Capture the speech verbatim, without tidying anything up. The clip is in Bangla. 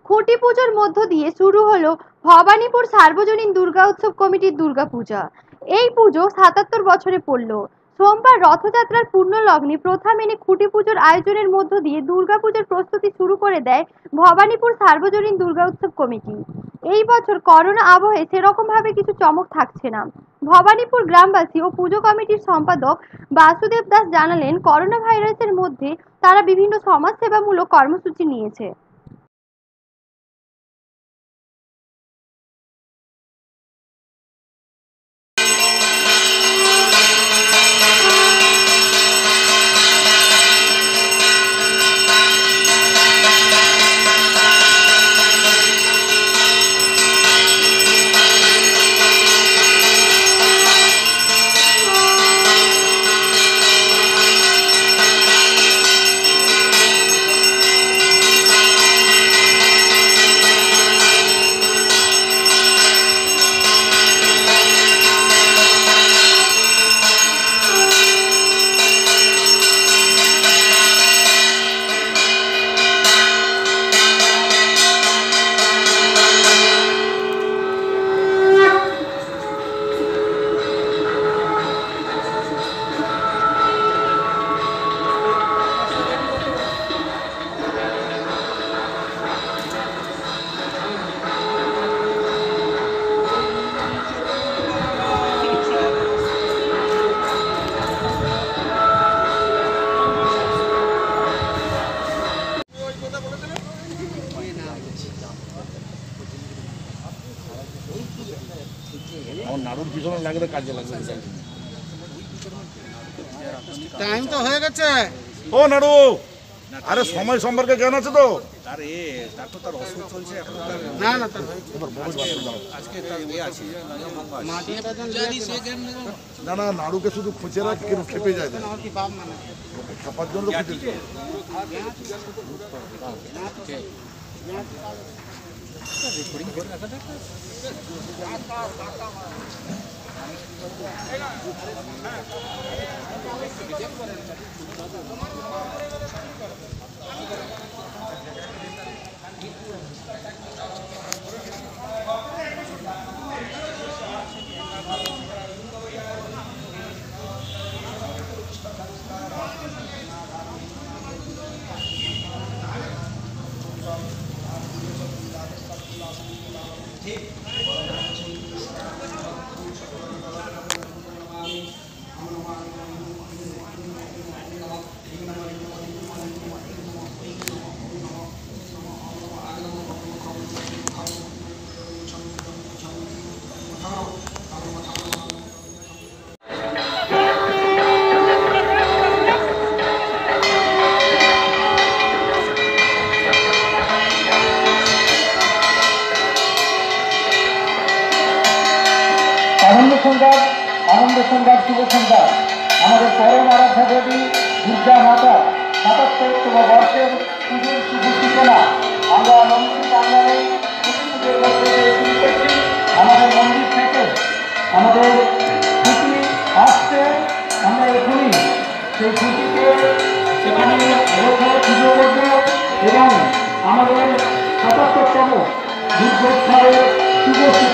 খুঁটি পুজোর মধ্য দিয়ে শুরু হলো ভবানীপুর সার্বজনীন দুর্গা উৎসব কমিটির দুর্গাপূজা। এই পুজো সাতাত্তর বছরে পড়ল। সোমবার রথযাত্রার পূর্ণলগ্নে প্রথা মেনে খুঁটি পুজোর আয়োজনের মধ্য দিয়ে দুর্গাপূজার প্রস্তুতি শুরু করে দেয় ভবানীপুর সার্বজনীন দুর্গা উৎসব কমিটি। এই বছর করোনা আবহে সেরকম ভাবে কিছু চমক থাকছে না। ভবানীপুর গ্রামবাসী ও পুজো কমিটির সম্পাদক বাসুদেব দাস জানালেন, করোনা ভাইরাসের মধ্যে তারা বিভিন্ন সমাজসেবামূলক কর্মসূচি নিয়েছে। নাড়ুর পিছনে লাগলে কাজে লাগবে। টাইম তো হয়ে গেছে। ও নাড়ু, আরে সময় সম্পর্কে জ্ঞান আছে তো? আরে তার তো তার অসুখ চলছে এখন। না না তার আজকে তার এ আছে না না, নাড়ুকে শুধু খুঁজে রাখ, কেন খেপে যায় না, খাপার জন্য খুঁজে। রেকর্ডিং করে রাখা থাকে। আনন্দ সংবাদ, আনন্দ সংবাদ, শুভ সংবাদ। আমাদের পরম আরাধ্যা দেবী দুর্গা মাতা সাতাত্তরতম বর্ষের পুজোর শুভ সূচনা আমরা মন্দির প্রাঙ্গণে পুজোর মধ্যে শুরু করছি। আমাদের মন্দির থেকে আমাদের খুঁটি আসছে, আমরা এখনই সেই খুঁটিকে সেখানে রেখে পুজো করব এবং আমাদের সাতাত্তরতম দুর্গোৎসবের শুভ